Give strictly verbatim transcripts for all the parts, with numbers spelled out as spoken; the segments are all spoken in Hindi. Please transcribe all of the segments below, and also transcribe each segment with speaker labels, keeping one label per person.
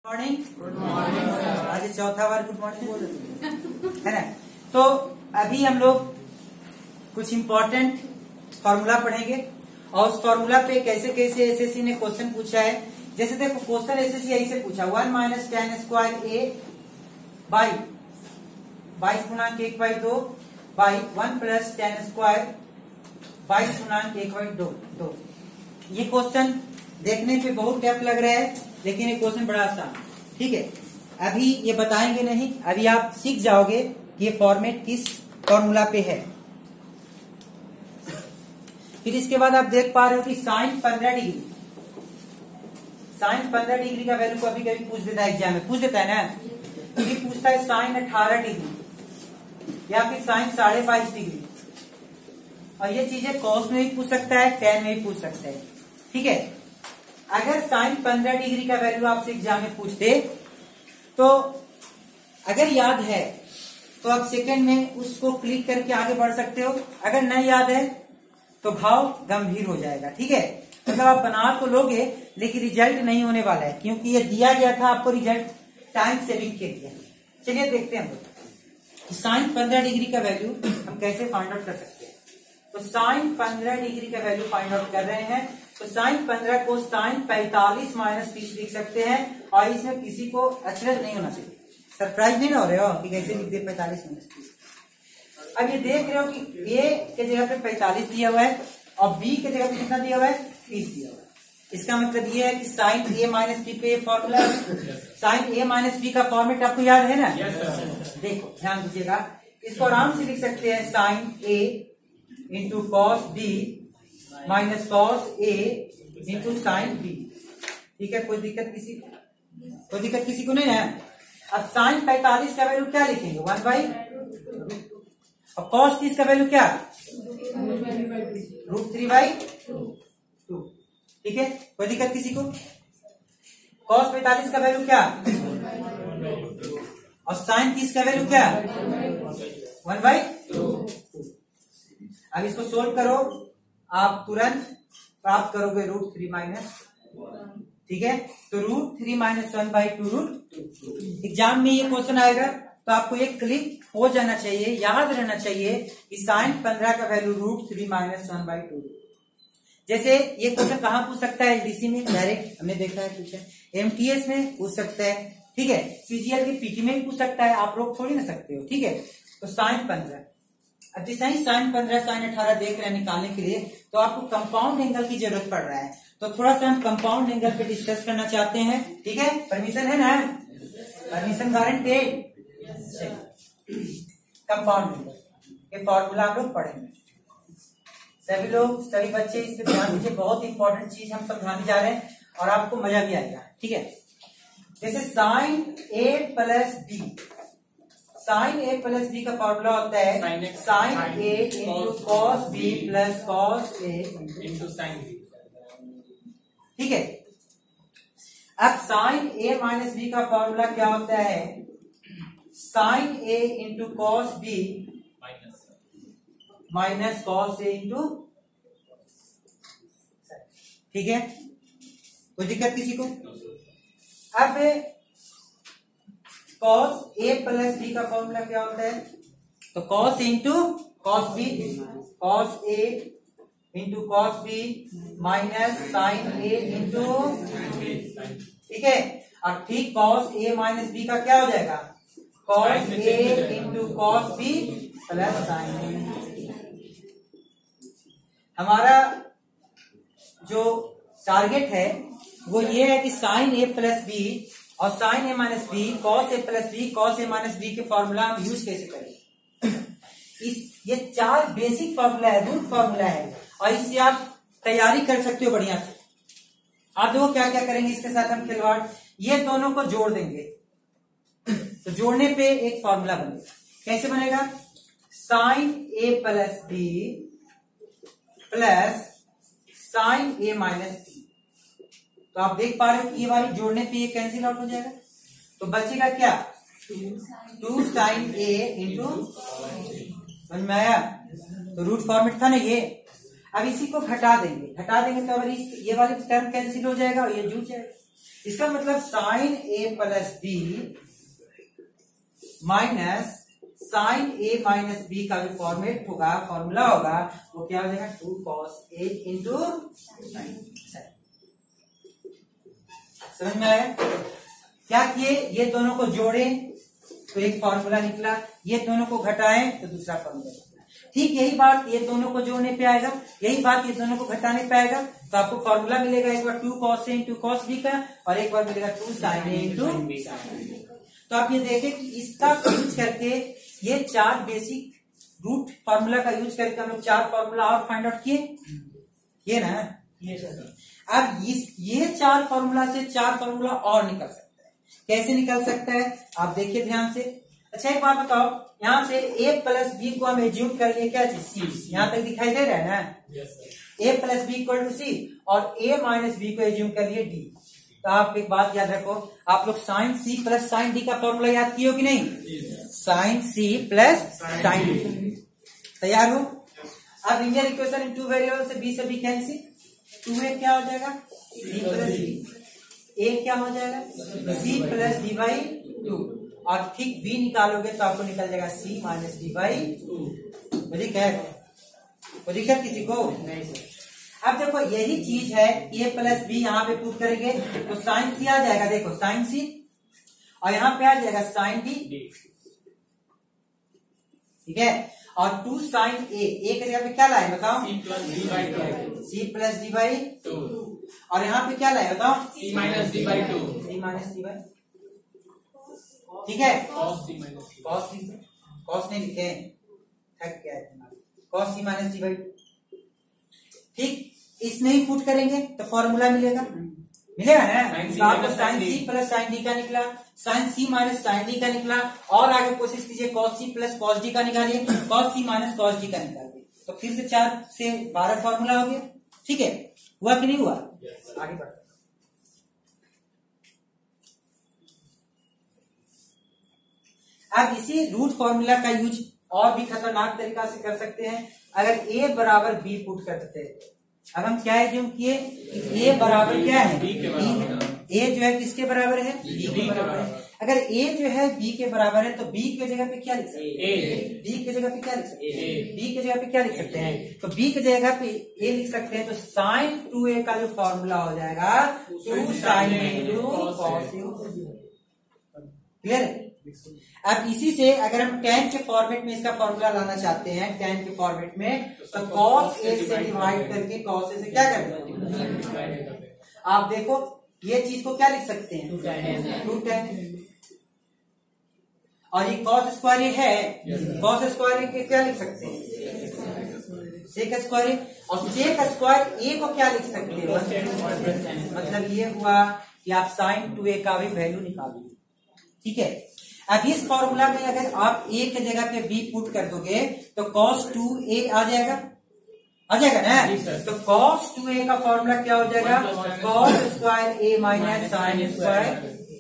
Speaker 1: Morning good morning. आज चौथा बार गुड मॉर्निंग बोल रहे है ना। तो अभी हम लोग कुछ इम्पोर्टेंट फॉर्मूला पढ़ेंगे और उस फॉर्मूला पे कैसे कैसे एसएससी ने क्वेश्चन पूछा है। जैसे देखो क्वेश्चन एसएससी ऐसे पूछा one minus ten square A by बाईस गुणांक एक बाई दो by one plus ten square बाईस गुणांक एक बाई दो दो। ये क्वेश्चन देखने पे बहुत टफ लग रहा है लेकिन ये क्वेश्चन बड़ा आसान, ठीक है। अभी ये बताएंगे नहीं, अभी आप सीख जाओगे कि ये फॉर्मेट किस फॉर्मूला पे है। फिर इसके बाद आप देख पा रहे हो कि साइन पंद्रह डिग्री साइन पंद्रह डिग्री का वैल्यू कभी कभी पूछ देता है एग्जाम में, पूछ देता है ना। कभी पूछता है साइन अठारह डिग्री या फिर साइन साढ़े बाईस डिग्री, और ये चीजें कॉस में भी पूछ सकता है, टेन में भी पूछ सकता है, ठीक है। अगर साइन पंद्रह डिग्री का वैल्यू आपसे एग्जाम में पूछते तो अगर याद है तो आप सेकंड में उसको क्लिक करके आगे बढ़ सकते हो, अगर नहीं याद है तो भाव गंभीर हो जाएगा, ठीक है। मतलब आप बना तो लोगे लेकिन रिजल्ट नहीं होने वाला है, क्योंकि ये दिया गया था आपको रिजल्ट टाइम सेविंग के लिए। चलिए देखते हैं हम लोग साइन पंद्रह डिग्री का वैल्यू हम कैसे फाइंड आउट कर सकते हैं। तो साइन पंद्रह डिग्री का वैल्यू फाइंड आउट कर रहे हैं, तो साइन पंद्रह को साइन पैंतालीस माइनस तीस लिख सकते हैं, और इसमें किसी को अचरज नहीं होना चाहिए, सरप्राइज नहीं ना हो रहे हो कि कैसे लिख दे पैंतालीस माइनस तीस। अब ये देख रहे हो कि ए के जगह पे पैंतालीस दिया हुआ है और बी के जगह पे कितना दिया हुआ है, तीस दिया हुआ है। इसका मतलब ये है कि साइन ए माइनस बी पे फॉर्मूला है। साइन ए माइनस बी का फॉर्मेट आपको याद है ना। yes, देखो ध्यान दीजिएगा, इसको आराम से लिख सकते हैं sine A into cos B minus cos A into sine B, ठीक है। कोई दिक्कत किसी को कोई दिक्कत किसी को नहीं है। अब साइन पैंतालीस का वैल्यू क्या लिखेंगे, वन बाई, और कॉस तीस का वैल्यू क्या, रूट थ्री बाई टू, ठीक है। कोई दिक्कत किसी को। कॉस पैंतालीस का वैल्यू क्या और साइन तीस का वैल्यू क्या, वन बाई टू। अब इसको सोल्व करो, आप तुरंत प्राप्त करोगे रूट थ्री माइनस, ठीक है। तो root three minus one by two root. Exam में ये क्वेश्चन आएगा तो आपको एक क्लिक हो जाना चाहिए, याद रहना चाहिए कि साइन पंद्रह का value root three minus one by two. जैसे ये क्वेश्चन कहाँ पूछ सकता है, एलडीसी में डायरेक्ट हमने देखा है पूछा, एमटीएस में पूछ सकता है, ठीक है। सीजीएल के पीटी में भी पूछ सकता है, आप लोग थोड़ी ना सकते हो, ठीक है। तो साइन पंद्रह, अब जैसे ही साइन पंद्रह साइन अठारह देख रहे हैं निकालने के लिए, तो आपको कंपाउंड एंगल की जरूरत पड़ रहा है। तो थोड़ा सा हम कंपाउंड एंगल पे डिस्कस करना चाहते हैं, ठीक है। परमिशन है ना, परमिशन गारंटेड। कंपाउंड एंगल ये फॉर्मूला आप लोग पढ़ेंगे, सभी लोग सभी बच्चे इस पे ध्यान दीजिए, बहुत इंपॉर्टेंट चीज हम समझाने जा रहे हैं और आपको मजा भी आएगा, ठीक है। जैसे sine A plus B, sine A plus B का फॉर्मूला होता है sine A into cos B plus cos A into sine B, ठीक है। अब साइन ए माइनस बी का फॉर्मूला क्या होता है, sine A into cos B minus cos A into, ठीक है। कोई दिक्कत किसी को। अब कॉस ए प्लस बी का फॉर्मूला क्या होता है, तो cos into cos B, cos A into cos B minus sine A into, ठीक है। और ठीक कॉस ए माइनस बी का क्या हो जाएगा, cos A into cos B plus sine A. हमारा जो टारगेट है वो ये है कि साइन ए प्लस बी और sine A minus B, cos A plus B, cos A minus B के फॉर्मूला हम यूज कैसे करें। इस ये चार बेसिक फॉर्मूला है, रूट फॉर्मूला है, और इससे आप तैयारी कर सकते हो बढ़िया से। आप देखो क्या क्या करेंगे इसके साथ हम खिलवाड़, ये दोनों को जोड़ देंगे, तो जोड़ने पे एक फॉर्मूला बनेगा। कैसे बनेगा, sine A plus B plus sine A minus B. तो आप देख पा रहे हो कि ये वाली जोड़ने पे ये कैंसिल आउट हो जाएगा, तो बचेगा क्या, टू साइन ए इंटू, समझ में आया। तो रूट फॉर्मेट था ना ये। अब इसी को घटा देंगे, घटा देंगे तो अगर इस ये वाली टर्म कैंसिल हो जाएगा और ये जुड़ जाएगा। इसका मतलब sine A plus B minus sine A minus B का जो फॉर्मेट होगा, फॉर्मूला होगा, वो क्या हो जाएगा, two cos A into sine. समझ में आया? क्या किए, ये दोनों को जोड़े तो एक फॉर्मूला निकला, ये दोनों को घटाएं तो दूसरा फॉर्मूला निकला। ठीक यही बात ये दोनों को जोड़ने पे आएगा, यही बात ये दोनों को घटाने पे आएगा। तो आपको फॉर्मूला मिलेगा एक बार two cos A into cos B का, और एक बार मिलेगा two sine A into B का। तो आप ये देखें कि इसका यूज करके ये चार बेसिक रूट फॉर्मूला का यूज करके हम लोग चार फॉर्मूला और फाइंड आउट किए, ये ना ये सर। अब इस ये चार फॉर्मूला से चार फॉर्मूला और निकल सकता है। कैसे निकल सकता है आप देखिए ध्यान से। अच्छा एक बात बताओ, यहाँ से a प्लस बी को हम एज्यूम कर लिए क्या चीज, सी। यहाँ तक दिखाई दे रहा है ना, a plus B equal to C, और a माइनस बी को एज्यूम कर लिए d। तो आप एक बात याद रखो, आप लोग sine C plus sine D का फॉर्मूला याद किए हो कि नहीं? Sine C plus sine D. तैयार हो? अब linear equation in two variable से b से b कैंसिल, टू ए क्या हो जाएगा, c प्लस b, a क्या हो जाएगा, c plus D by two, और ठीक v निकालोगे तो आपको निकल जाएगा c minus D by two. मुझे क्या है दिक्कत किसी को नहीं सर। अब देखो यही चीज है, a प्लस बी यहाँ पे पुट करेंगे तो साइन सी आ जाएगा, देखो साइन सी, और यहाँ पे आ जाएगा साइन डी, ठीक है। और टू साइन ए, ए के जगह पे क्या लाए बताओ, C plus D by two, C plus D by two, और यहाँ पे क्या लाए बताओ, C minus D by two, C minus D by, ठीक है। Cos C minus cos C, cos नहीं लिखे, थक गया है, cos C minus D by, ठीक। इसमें ही पुट करेंगे तो फॉर्मूला मिलेगा, मिलेगा ना। तो आपको sine C plus sine D का निकला, sine C minus sine D का निकला, और आगे कोशिश कीजिए cos C plus cos D का निकालिए, cos C minus cos D का निकालिए, तो फिर से चार से बारह फॉर्मूला हो गया, ठीक है। हुआ कि नहीं हुआ? yes, आगे बढ़ते। अब इसी रूट फॉर्मूला का यूज और भी खतरनाक तरीका से कर सकते हैं। अगर a बराबर b पुट करते थे, अब हम क्या एज्यूम किए, a बराबर क्या है, b के बराबर, a जो है किसके बराबर है, b के बराबर है। अगर a जो है b के बराबर है तो b के जगह पे क्या लिख सकते हैं, b के जगह पे क्या लिख सकते हैं, b के जगह पे क्या लिख सकते हैं, तो b के जगह पे a लिख सकते हैं। तो साइन टू ए का जो फॉर्मूला हो जाएगा two sine A two cos A, clear. अब इसी से अगर हम tan के फॉर्मेट में इसका फॉर्मूला लाना चाहते हैं, tan के फॉर्मेट में, तो cos a से डिवाइड करके cos a से क्या करते हैं, आप देखो ये चीज को क्या लिख सकते हैं, टू tan, और ये cos स्क्वायर ये है, cos स्क्वायर के क्या लिख सकते हैं, sec स्क्वायर, और sec स्क्वायर a को क्या लिख सकते हैं, मतलब ये हुआ कि आप साइन टू ए का भी वैल्यू निकालोगे, ठीक है। अब इस फॉर्मूला में अगर आप a के जगह पे b पुट कर दोगे तो cos टू ए आ जाएगा, आ जाएगा ना। तो cos टू ए का फॉर्मूला क्या हो जाएगा, cos square a minus sine square,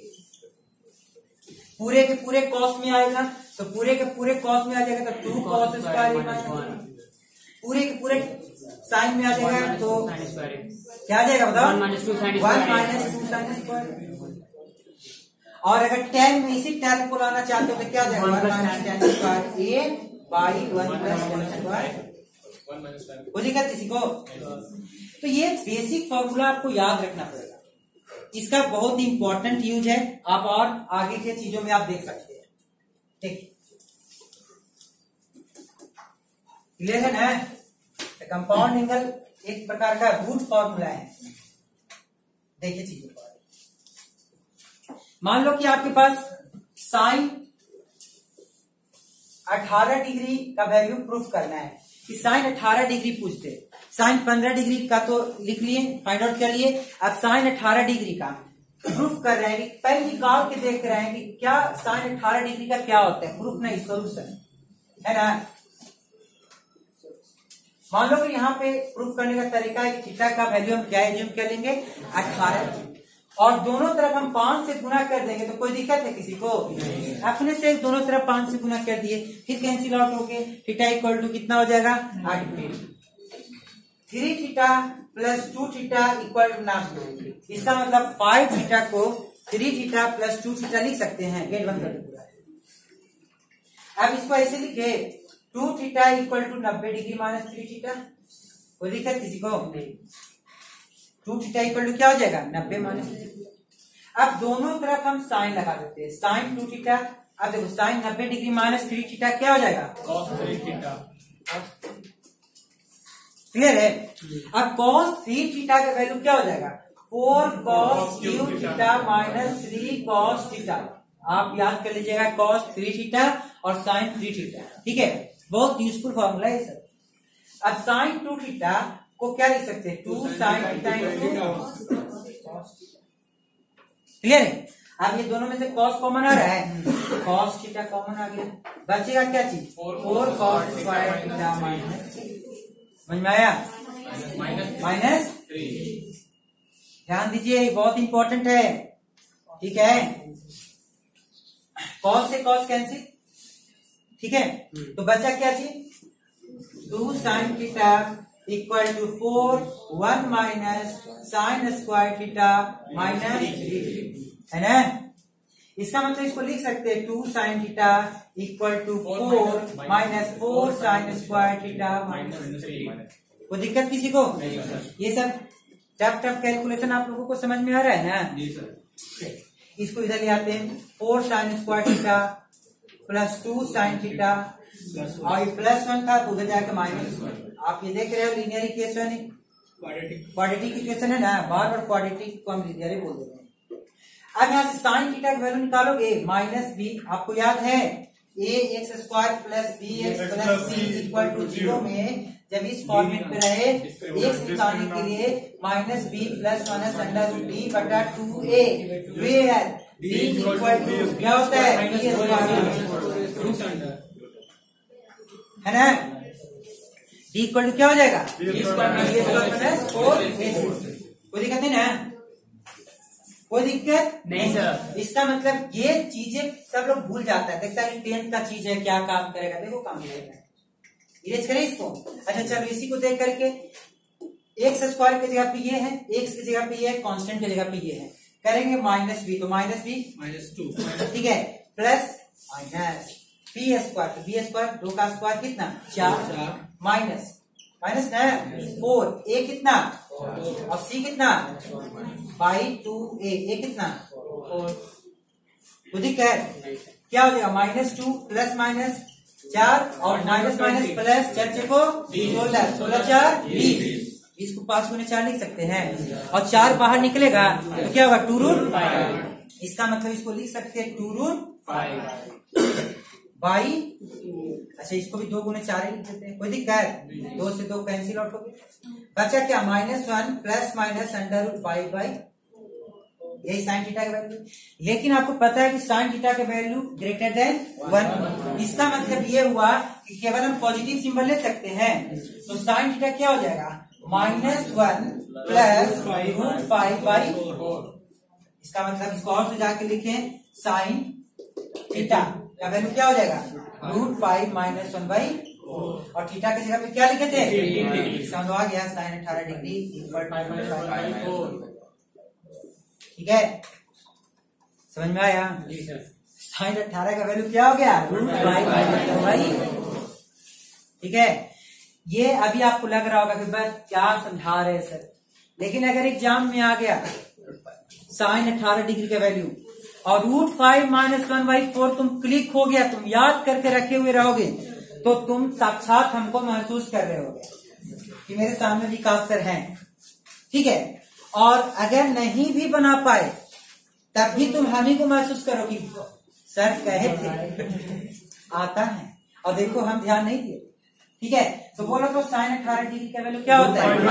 Speaker 1: पूरे के पूरे cos में आएगा तो पूरे के पूरे cos में आ जाएगा तो two cos square a minus, पूरे के पूरे साइन में आ जाएगा तो क्या आ जाएगा बताओ, one minus two sine square. और अगर tan में इसी tan को लाना चाहते हो तो क्या जाएगा, one minus tan square A by one plus tan square, बोलिएगा किसी को। तो ये बेसिक फॉर्मूला आपको याद रखना पड़ेगा, इसका बहुत ही इंपॉर्टेंट यूज है, आप और आगे के चीजों में आप देख सकते हैं, ठीक, क्लियर है ना। कंपाउंड एंगल एक प्रकार का रूट फॉर्मूला है, देखिए चीजों को। मान लो कि आपके पास साइन अठारह डिग्री का वैल्यू प्रूफ करना है, कि साइन अठारह डिग्री पूछते, साइन पंद्रह डिग्री का तो लिख लिए, फाइंड आउट कर लिए, अब साइन अठारह डिग्री का प्रूफ कर रहे हैं, कि पहले निकाल के देख रहे हैं कि क्या साइन अठारह डिग्री का क्या होता है, प्रूफ नहीं सोल्यूशन है ना। मान लो कि यहाँ पे प्रूफ करने का तरीका है कि थीटा का वैल्यू हम क्या एज्यूम कर लेंगे, अठारह, और दोनों तरफ हम पांच से गुना कर देंगे तो कोई दिक्कत है किसी को, अपने से दोनों तरफ पांच से गुना कर दिए, फिर कैंसिल आउट हो गए, थीटा इक्वल टू कितना हो जाएगा, आठ degree. Three theta plus two theta equal to नब्बे। इसका मतलब फाइव थीटा को three theta plus two theta लिख सकते हैं। गेट बंद कर दो पूरा। अब इसको ऐसे लिखे टू थीटा इक्वल टू नब्बे डिग्री माइनस थ्री थीटा। कोई दिक्कत किसी को? टू थीटा इक्वल टू क्या हो जाएगा? नब्बे माइनस थ्री थीटा। अब दोनों तरफ हम साइन लगा देते हैं, साइन टू थीटा। अब देखो साइन नब्बे डिग्री माइनस थ्री थीटा क्या हो जाएगा?
Speaker 2: Cos three theta.
Speaker 1: क्लियर है? अब कॉस थ्री थीटा का वैल्यू क्या हो जाएगा? Four cos cube theta minus three cos theta. आप याद कर लीजिएगा, कॉस थ्री थीटा और साइन थ्री थीटा। ठीक है, बहुत यूजफुल फॉर्मूला है सर। अब साइन टू थीटा को क्या लिख सकते हैं? Two sine theta. क्लियर है? अब ये दोनों में से कॉस कॉमन आ रहा है, कॉस थीटा कॉमन आ गया, बचेगा क्या चीज? Four cos square theta minus. समझ में आया? Minus three. ध्यान दीजिए, बहुत इंपॉर्टेंट है। ठीक है, कॉस से कॉस कैंसिल। ठीक है, तो बचा क्या चीज? Two sine theta equal to four one minus sine square theta minus three, है ना? इसका मतलब इसको लिख सकते हैं two sine theta equal to four minus four sine square theta minus three. कोई दिक्कत किसी को? ये सब टफ टफ कैलकुलेशन आप लोगों को समझ में आ रहा है ना? जी सर। इसको इधर ले आते हैं, four sine square theta plus two sine theta, और ये प्लस वन था तो उधर जाकर माइनस। आप ये देख रहे हो लीनियर इक्वेशन, क्वाड्रेटिक इक्वेशन है ना, बार बार क्वाड्रेटिक को हम लीनियर बोल देते हैं। अब यहाँ से साइन थीटा की वैल्यू निकालोगे माइनस बी। आपको याद है A X square plus B X plus C equal to zero में जब इस फॉर्मेट में रहे, एक्स निकालने के लिए minus B plus minus under root D बटा two A, where D equal to क्या होता है? बी स्क्वायर, है ना? डी इक्वल टू क्या हो जाएगा? B square plus four A. कोई दिक्कत नहीं ना? कोई दिक्कत नहीं सर। इसका मतलब ये चीजें सब लोग भूल जाता है, देखता है टेंथ का चीज है, क्या काम करेगा? देखो काम करेगा, इरेज करें इसको। अच्छा चलो, इसी को देख करके एक्स स्क्वायर की जगह पे ये है, एक्स की जगह पे ये है, कांस्टेंट की जगह पे ये है, करेंगे माइनस बी, तो माइनस बी माइनस टू, ठीक है, प्लस माइनस बी स्क्वायर, तो बी स्क्वायर दो का स्क्वायर कितना? चार, माइनस माइनस ना फोर, ए कितना? और सी कितना? बाई टू ए, ए कितना? फोर। तो ठीक है, क्या हो जाएगा? माइनस टू प्लस माइनस चार और माइनस माइनस प्लस, चार चेको सोलह, सोलह चार बीस, इसको पांच गुने चार लिख सकते हैं, और चार बाहर निकलेगा तो क्या होगा? Two root five. इसका मतलब इसको लिख सकते हैं टू रूट फाइव बाई, अच्छा इसको भी दो गुने चार ही लिख देते हैं, कोई दिक्कत? दो से दो कैंसिल आउट हो गया, बचा क्या? Minus one plus minus under root five by, यही साइन थीटा का वैल्यू। लेकिन आपको पता है कि साइन थीटा का वैल्यू ग्रेटर देन वन। इसका मतलब ये हुआ कि केवल हम पॉजिटिव सिंबल ले सकते हैं, तो साइन थीटा क्या हो जाएगा? Minus one plus root five by four. इसका मतलब इसको और से जाके लिखें, साइन थीटा का वैल्यू क्या हो जाएगा? Root five minus one by four, और थीटा की जगह पे क्या लिखे थे? इसका मतलब आ गया साइन अठारह डिग्री इक्वल टू फोर। ठीक है, समझ में आया? साइन अठारह का वैल्यू क्या हो गया? Root five minus one by. ठीक है, ये अभी आपको लग रहा होगा कि बस क्या समझा रहे सर, लेकिन अगर एग्जाम में आ गया साइन अठारह डिग्री का वैल्यू और root five minus one by four तुम क्लिक हो गया, तुम याद करके रखे हुए रहोगे, तो तुम साक्षात हमको महसूस कर रहे होगे कि मेरे सामने विकास सर हैं। ठीक है, और अगर नहीं भी बना पाए तब भी तुम हम ही को महसूस करो कि सर कहे थे आता है, और देखो हम ध्यान नहीं दिए। ठीक है, तो बोलो तो साइन अठारह डिग्री का वैल्यू क्या होता है?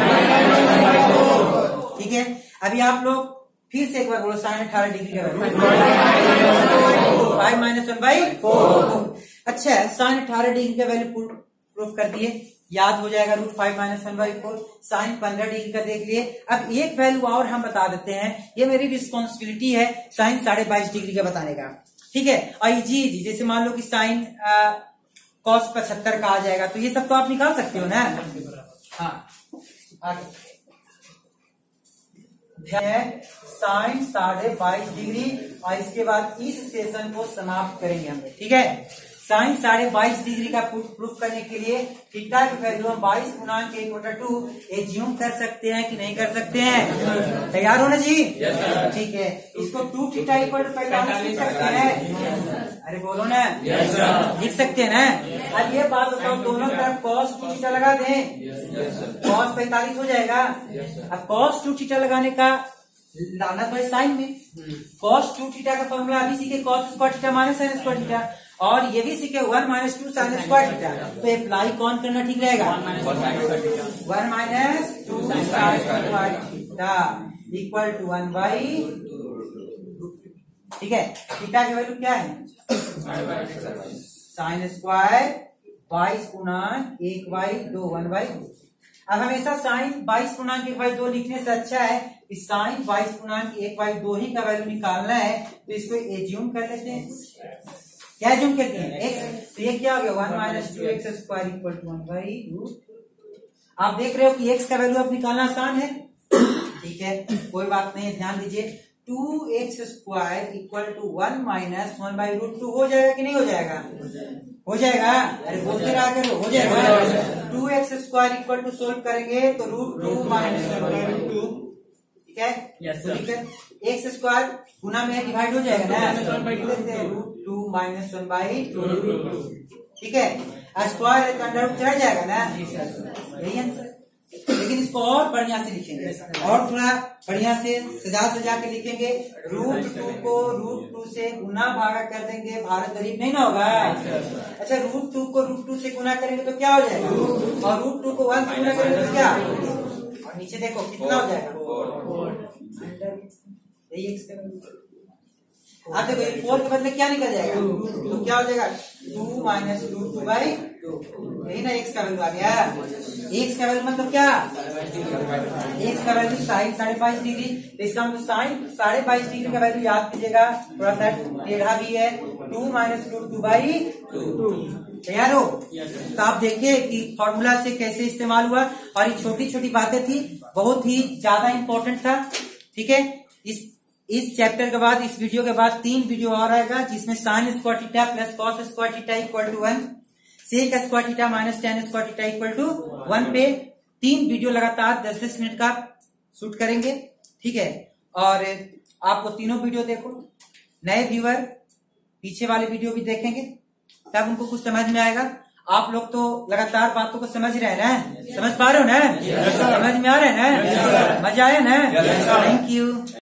Speaker 1: ठीक है, अभी आप लोग फिर से एक बार बोलो, साइन अठारह डिग्री का value five minus one by four. अच्छा, साइन अठारह डिग्री का वैल्यू प्रूफ कर दिए, याद हो जाएगा root five minus one by four. Sine पंद्रह डिग्री का देख लिए। अब एक वैल्यू और हम बता देते हैं, ये मेरी रिस्पॉन्सिबिलिटी है साइन साढ़े बाईस डिग्री का बताने का। ठीक है, और जी जी जैसे मान लो कि साइन कॉस पचहत्तर का आ जाएगा, तो ये सब तो आप निकाल सकते हो ना। हाँ, साइन साढ़े बाईस डिग्री और इसके बाद इस सेशन को समाप्त करेंगे हम, ठीक है। साइन साढ़े बाईस डिग्री का प्रूफ करने के लिए थीटा की वैल्यू हम बाईस गुणांक एक बटा टू एज्यूम कर सकते हैं कि नहीं कर सकते हैं? तैयार हो ना जी? ठीक है, इसको टू थीटा इक्वल टू पैंतालीस लिख सकते हैं। अरे बोलो ना, लिख सकते हैं ना। अब ये बात बताओ, दोनों तरफ कॉस टू थीटा लगा दें, कॉस पैंतालीस हो जाएगा। अब कॉस टू थीटा लगाने का लाना तो है साइन में। कॉस टू थीटा का फॉर्मूला अभी सीखे, cos square theta minus sine square theta, और ये भी सीखे one minus two sine square theta. तो अप्लाई कौन करना ठीक रहेगा? One minus two sine square theta equal to one by, ठीक है। थीटा की वैल्यू क्या है? साइन स्क्वायर बाईस गुणांक एक बाई दो, वन बाई। अब हमेशा साइन बाईस गुणांक एक बाई दो लिखने से अच्छा है कि साइन बाईस गुणांक एक बाई दो ही का वैल्यू निकालना है, तो इसको एज्यूम कर लेते हैं। क्या एज्यूम करते हैं? एक्स। तो ये क्या हो गया? One minus two X square equal to one by root. आप देख रहे हो कि एक्स का वैल्यू अब निकालना आसान है, ठीक है, कोई बात नहीं, ध्यान दीजिए। Two X square equal to one minus one by root two हो जाएगा कि नहीं हो जाएगा? हो जाएगा। अरे बोलते रहा करो, हो जाएगा। Two X square equal to solve करेंगे तो root two minus one by root two, ठीक है। ठीक है, एक्स स्क्वायर गुना में डिवाइड हो जाएगा ना, root two minus one by two, ठीक है। स्क्वायर अंडर रूट चढ़ जाएगा ना, यही आंसर। लेकिन इसको और बढ़िया से लिखेंगे, और थोड़ा बढ़िया से सजा सजा के लिखेंगे। रूट टू को रूट टू से गुना भागा कर देंगे, भारत गरीब नहीं ना होगा। अच्छा, रूट टू को रूट टू से गुना करेंगे तो क्या हो जाएगा? और रूट टू को वन से गुना करेंगे तो क्या? और नीचे देखो कितना हो जाएगा? यही एक्स का। आप देखो ये फोर के बदले क्या निकल जाएगा? तो क्या हो जाएगा? Two minus two two by two, यही ना एक्स का वैल्यू आ गया। एक्स का वैल्यू मतलब क्या? एक्स का वैल्यू साइन साढ़े बाईस डिग्री। तो इसका मतलब साइन साढ़े बाईस डिग्री का वैल्यू याद कीजिएगा, थोड़ा सा टेढ़ा भी है, two minus two two by two. तैयार हो? तो आप देखिए कि फॉर्मूला से कैसे इस्तेमाल हुआ, और ये छोटी छोटी बातें थी, बहुत ही ज्यादा इंपॉर्टेंट था, ठीक है। इस इस चैप्टर के बाद, इस वीडियो के बाद तीन वीडियो और आएगा, जिसमें sine square theta plus cos square theta equal to one, sec square theta minus ten square theta equal to one पे तीन वीडियो लगातार दस दस मिनट का शूट करेंगे, ठीक है। और आपको तीनों वीडियो देखो, नए व्यूअर पीछे वाले वीडियो भी देखेंगे, तब उनको कुछ समझ में आएगा। आप लोग तो लगातार बातों को समझ रहे हैं ना, समझ पा रहे हो ना, समझ में आ रहे हैं ना, मजा आया ना। Thank you.